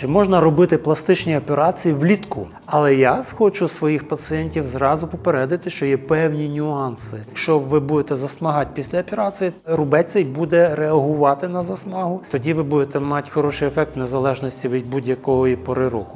Чи можна робити пластичні операції влітку? Але я хочу своїх пацієнтів зразу попередити, що є певні нюанси. Якщо ви будете засмагати після операції, рубець цей буде реагувати на засмагу. Тоді ви будете мати хороший ефект в незалежності від будь-якої пори року.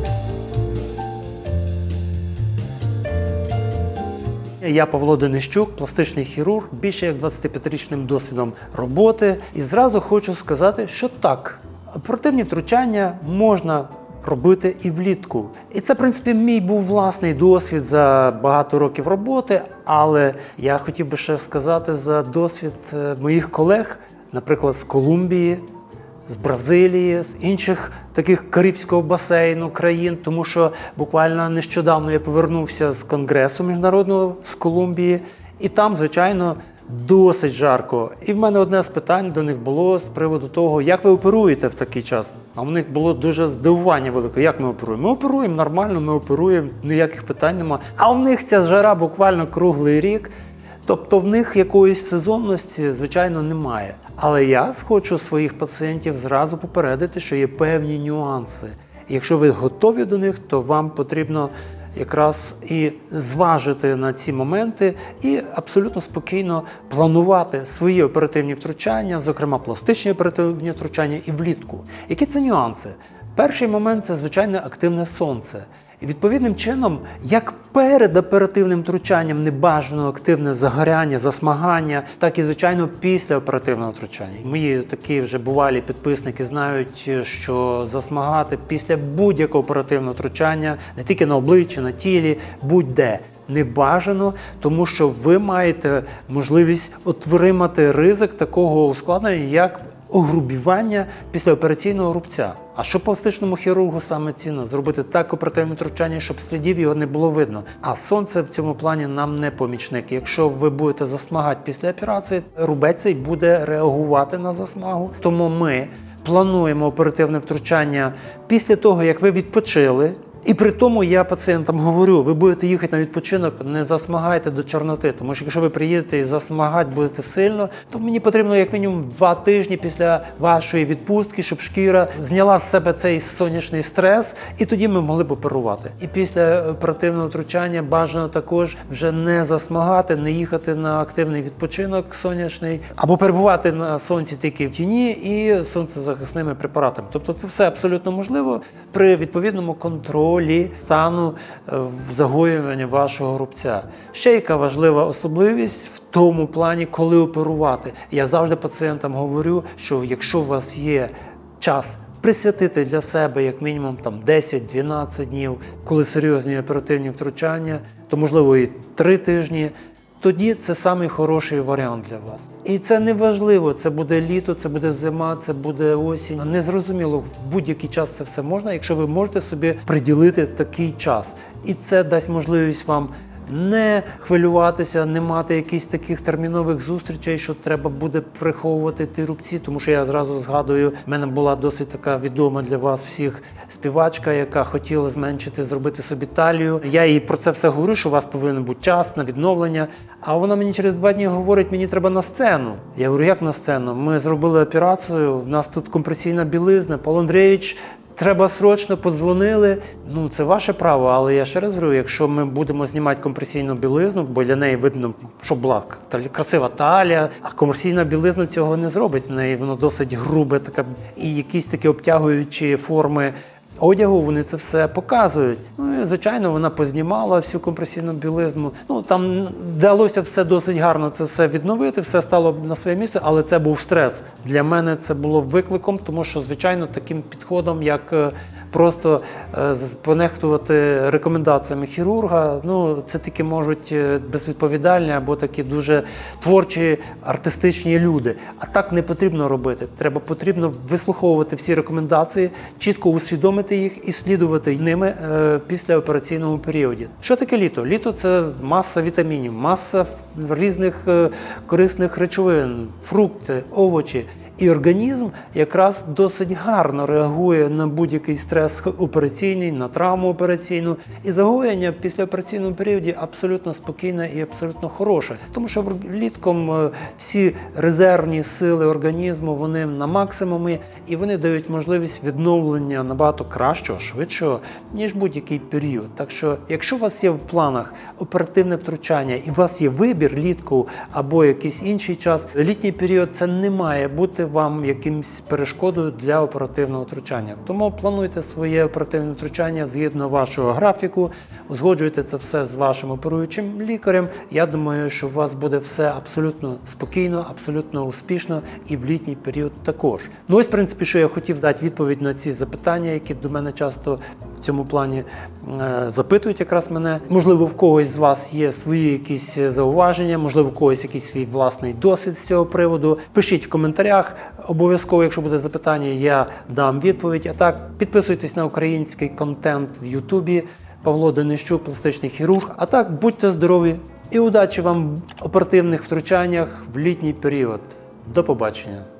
Я Павло Денищук, пластичний хірург, більше як 25-річним досвідом роботи. І зразу хочу сказати, що так, оперативні втручання можна робити і влітку. І це, в принципі, мій був власний досвід за багато років роботи, але я хотів би ще сказати за досвід моїх колег, наприклад, з Колумбії, з Бразилії, з інших таких Карибського басейну країн, тому що буквально нещодавно я повернувся з конгресу міжнародного з Колумбії, і там, звичайно, досить жарко. І в мене одне з питань до них було з приводу того, як ви оперуєте в такий час. А в них було дуже здивування велике, як ми оперуємо. Ми оперуємо нормально, ми оперуємо, ніяких питань нема. А в них ця жара буквально круглий рік. Тобто в них якоїсь сезонності, звичайно, немає. Але я хочу своїх пацієнтів зразу попередити, що є певні нюанси. І якщо ви готові до них, то вам потрібно якраз і зважити на ці моменти і абсолютно спокійно планувати свої оперативні втручання, зокрема пластичні оперативні втручання і влітку. Які це нюанси? Перший момент – це, звичайно, активне сонце. І відповідним чином, як перед оперативним втручанням небажано активне загоряння, засмагання, так і, звичайно, після оперативного втручання. Мої такі вже бувалі підписники знають, що засмагати після будь-якого оперативного втручання, не тільки на обличчі, на тілі, будь-де, не бажано, тому що ви маєте можливість отримати ризик такого ускладнення, як огрубівання післяопераційного рубця. А що пластичному хірургу саме цінно? Зробити так оперативне втручання, щоб слідів його не було видно. А сонце в цьому плані нам не помічник. Якщо ви будете засмагати після операції, рубець цей буде реагувати на засмагу. Тому ми плануємо оперативне втручання після того, як ви відпочили. І при тому я пацієнтам говорю, ви будете їхати на відпочинок, не засмагайте до чорноти, тому що якщо ви приїдете і засмагати будете сильно, то мені потрібно як мінімум 2 тижні після вашої відпустки, щоб шкіра зняла з себе цей сонячний стрес, і тоді ми могли б оперувати. І після оперативного втручання бажано також вже не засмагати, не їхати на активний відпочинок сонячний, або перебувати на сонці тільки в тіні і сонцезахисними препаратами. Тобто це все абсолютно можливо при відповідному контролі стану загоювання вашого рубця. Ще яка важлива особливість в тому плані, коли оперувати. Я завжди пацієнтам говорю, що якщо у вас є час присвятити для себе як мінімум 10-12 днів, коли серйозні оперативні втручання, то можливо і 3 тижні, тоді це самий хороший варіант для вас. І це не важливо, це буде літо, це буде зима, це буде осінь. Незрозуміло, в будь-який час це все можна, якщо ви можете собі приділити такий час. І це дасть можливість вам не хвилюватися, не мати якихось таких термінових зустрічей, що треба буде приховувати ті рубці, тому що я зразу згадую, в мене була досить така відома для вас всіх співачка, яка хотіла зменшити, зробити собі талію. Я їй про це все говорю, що у вас повинен бути час на відновлення, а вона мені через 2 дні говорить, мені треба на сцену. Я говорю, як на сцену? Ми зробили операцію, в нас тут компресійна білизна, Павло Андрійович, треба срочно, подзвонили. Ну, це ваше право, але я ще раз говорю, якщо ми будемо знімати компресійну білизну, бо для неї видно, щоб була красива талія, а компресійна білизна цього не зробить. В неї воно досить грубе, така, і якісь такі обтягуючі форми одягу, вони це все показують. Ну і, звичайно, вона познімала всю компресійну білизну. Ну, там вдалося все досить гарно це все відновити, все стало на своє місце, але це був стрес. Для мене це було викликом, тому що, звичайно, таким підходом, як просто понехтувати рекомендаціями хірурга, ну, це тільки можуть безвідповідальні або такі дуже творчі, артистичні люди. А так не потрібно робити. Потрібно вислуховувати всі рекомендації, чітко усвідомити їх і слідувати ними після операційного періоду. Що таке літо? Літо – це маса вітамінів, маса різних корисних речовин, фрукти, овочі. І організм якраз досить гарно реагує на будь-який стрес операційний, на травму операційну. І загоєння в післяопераційному періоді абсолютно спокійне і абсолютно хороше. Тому що влітком всі резервні сили організму, вони на максимумі, і вони дають можливість відновлення набагато кращого, швидшого, ніж будь-який період. Так що, якщо у вас є в планах оперативне втручання і у вас є вибір влітку або якийсь інший час, літній період це не має бути вам якимсь перешкодою для оперативного втручання. Тому плануйте своє оперативне втручання згідно вашого графіку, узгоджуйте це все з вашим оперуючим лікарем. Я думаю, що у вас буде все абсолютно спокійно, абсолютно успішно і в літній період також. Ну ось, в принципі, що я хотів дати відповідь на ці запитання, які до мене часто в цьому плані запитують якраз мене. Можливо, в когось з вас є свої якісь зауваження, можливо, в когось якийсь свій власний досвід з цього приводу. Пишіть в коментарях, обов'язково, якщо буде запитання, я дам відповідь. А так, підписуйтесь на український контент в Ютубі. Павло Денищук, пластичний хірург. А так, будьте здорові і удачі вам в оперативних втручаннях в літній період. До побачення.